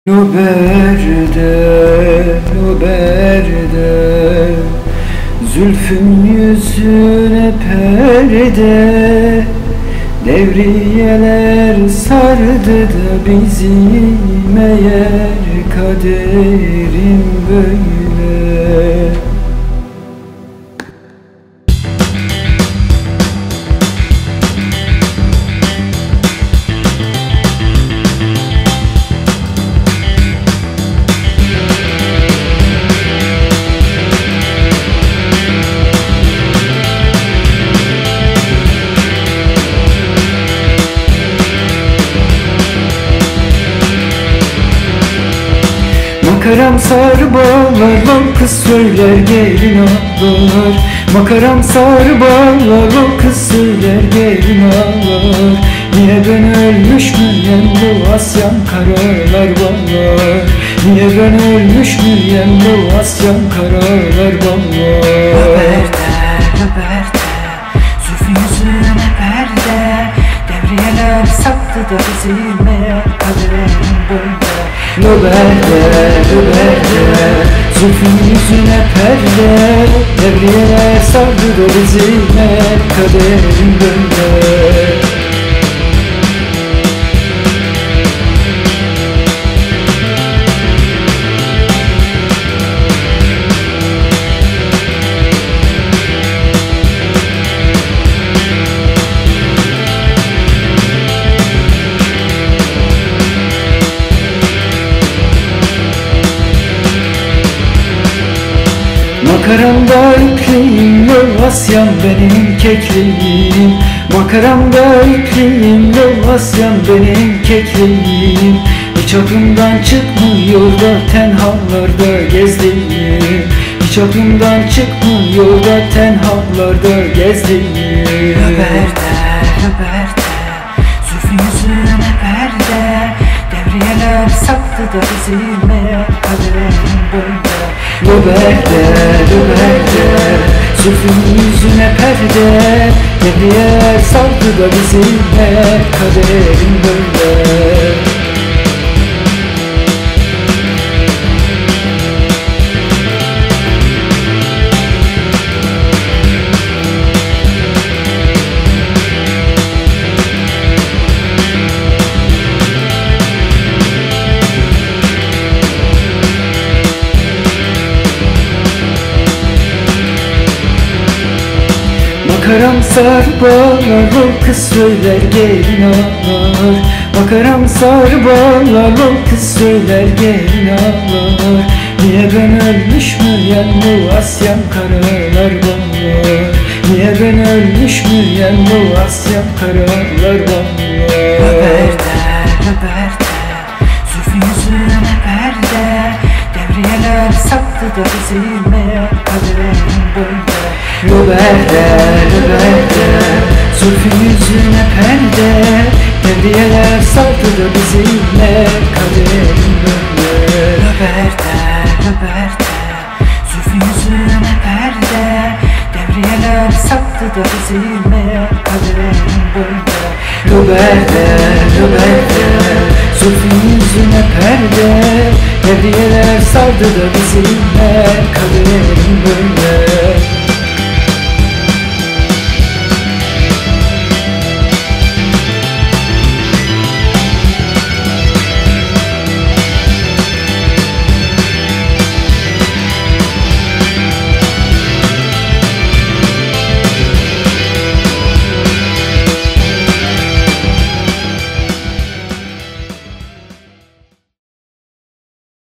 Noberde, noberde, zülfün yüzüne perde, devriyeler sardı da bizi, meğer kaderim böyle. Makaram sarı bağlar, o kız söyler gelin ağlar. Makaram sarı bağlar, o kız söyler gelin ağlar. Niye ben ölmüş müyem bu Asyam karalar bağlar. Niye ben ölmüş müyem bu Asyam karalar bağlar. Nöberde, nöberde, zülfün yüzüne perde, devriyeler saktı da bizi, meğer kaderim böyle. Nöberde, nöberde, zülfün yüzüne perde, devriyeler sardı da bizi, meğer kaderim böyle. Makaramda ipliğim yol Asyam benim kekliğim. Makaramda ipliğim yol Asyam benim kekliğim. Hiç aklımdan çıkmıyor da tenhalarda gezdiğim. Hiç aklımdan çıkmıyor da tenhalarda gezdiğim. Nöberde, nöberde, zülfün yüzüne perde, devriyeler saktı da bizi, meğer kaderim böyle. Nöberde, nöberde, zülfün yüzüne perde, devriyeler sardı da bizi, meğer kaderim böyle. Makaram sarı bağlar, o kız söyler gelin ağlar. Makaram sarı bağlar, o kız söyler gelin ağlar. Niye ben ölmüş müyem bu Asyam karalar bağlar. Niye ben ölmüş müyem bu Asyam karalar bağlar. Nöberde, nöberde, zülfün yüzüne perde, devriyeler saktı da bizi, meğer kaderim böyle. Nöberde, nöberde, zülfün yüzüne perde, devriyeler sardı da bizi, meğer kaderim böyle. Nöberde, nöberde, zülfün yüzüne perde, devriyeler saktı da bizi, meğer kaderim böyle. Nöberde, nöberde, zülfün yüzüne perde, devriyeler sardı da bizi, meğer kaderim böyle.